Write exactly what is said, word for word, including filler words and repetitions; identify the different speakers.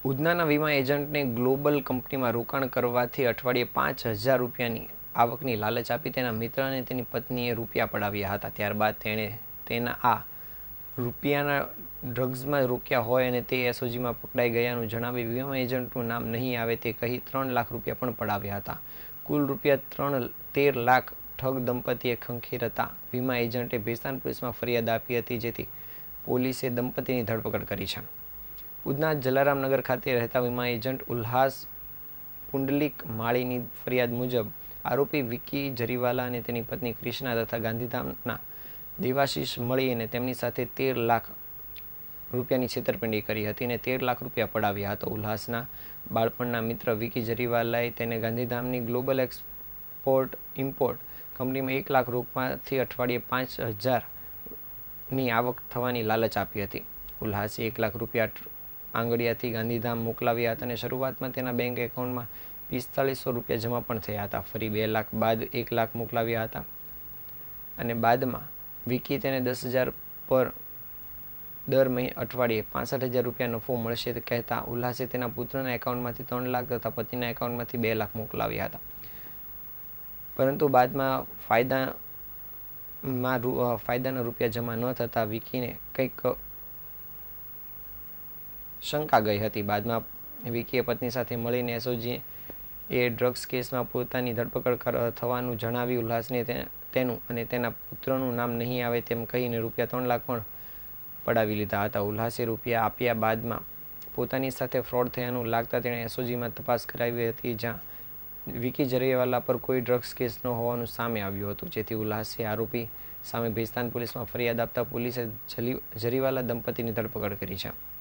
Speaker 1: ઉધનાના વીમા એજન્ટને ગ્લોબલ કંપનીમાં રોકાણ કરવાથી અઠવાડિયે પાંચ હજાર રૂપિયાની આવકની લાલચ આપી તેના મિત્ર અને તેની પત્નીએ રૂપિયા પડાવ્યા હતા. ત્યારબાદ તેણે તેના આ રૂપિયાના ડ્રગ્સમાં રોક્યા હોય અને તે એસઓજીમાં પકડાઈ ગયાનું જણાવી વીમા એજન્ટનું નામ નહીં આવે તે કહી ત્રણ લાખ રૂપિયા પણ પડાવ્યા હતા. કુલ રૂપિયા ત્રણ તેર લાખ ઠગ દંપતીએ ખંખેરતા વીમા એજન્ટે ભેસ્તાન પોલીસમાં ફરિયાદ આપી હતી, જેથી પોલીસે દંપતીની ધરપકડ કરી છે. ઉધના જલારામનગર ખાતે રહેતા વીમા એજન્ટ ઉલ્હાસ પુંડલિક માળીની ફરિયાદ મુજબ આરોપી વિકી જરીવાલા અને તેની પત્ની ક્રિષ્ના તથા ગાંધીધામના દેવાશીષ મળીને તેમની સાથે તેર લાખ રૂપિયાની છેતરપિંડી કરી હતી અને તેર લાખ રૂપિયા પડાવ્યા હતા. ઉલ્હાસના બાળપણના મિત્ર વિકી જરીવાલાએ તેને ગાંધીધામની ગ્લોબલ એક્સપોર્ટ ઇમ્પોર્ટ કંપનીમાં એક લાખ રોકમાંથી અઠવાડિયે પાંચ હજારની આવક થવાની લાલચ આપી હતી. ઉલ્હાસે એક લાખ રૂપિયા આંગળીયાથી ગાંધીધામ મોકલાવ્યા હતા અને શરૂઆતમાં તેના બેંક એકાઉન્ટમાં પિસ્તાળીસો રૂપિયા જમા પણ થયા હતા. ફરી બે લાખ બાદ એક લાખ મોકલાવ્યા હતા અને બાદમાં વિકી તેને દસ હજાર પર દર મહિને અઠવાડિયે પાસઠ હજાર રૂપિયા નફો મળશે કહેતા ઉલ્હાસે તેના પુત્રના એકાઉન્ટમાંથી ત્રણ લાખ તથા પતિના એકાઉન્ટમાંથી બે લાખ મોકલાવ્યા હતા. પરંતુ બાદમાં ફાયદામાં ફાયદાના રૂપિયા જમા ન થતાં વિકીને કંઈક શંકા ગઈ હતી. બાદમાં વિકીએ પત્ની સાથે મળીને એસઓજી એ ડ્રગ્સ કેસમાં પોતાની ધરપકડ થવાનું જણાવી ઉલ્હાસને તેનું અને તેના પુત્રનું નામ નહીં આવે તેમ કહીને રૂપિયા ત્રણ લાખ પણ પડાવી લીધા હતા. ઉલ્હાસે રૂપિયા આપ્યા બાદમાં પોતાની સાથે ફ્રોડ થયાનું લાગતા તેણે એસઓજીમાં તપાસ કરાવી હતી, જ્યાં વિકી જરીવાલા પર કોઈ ડ્રગ્સ કેસ ન હોવાનું સામે આવ્યું હતું, જેથી ઉલ્હાસે આરોપી સામે ભેસ્તાન પોલીસમાં ફરિયાદ આપતા પોલીસે જરીવાલા દંપતીની ધરપકડ કરી છે.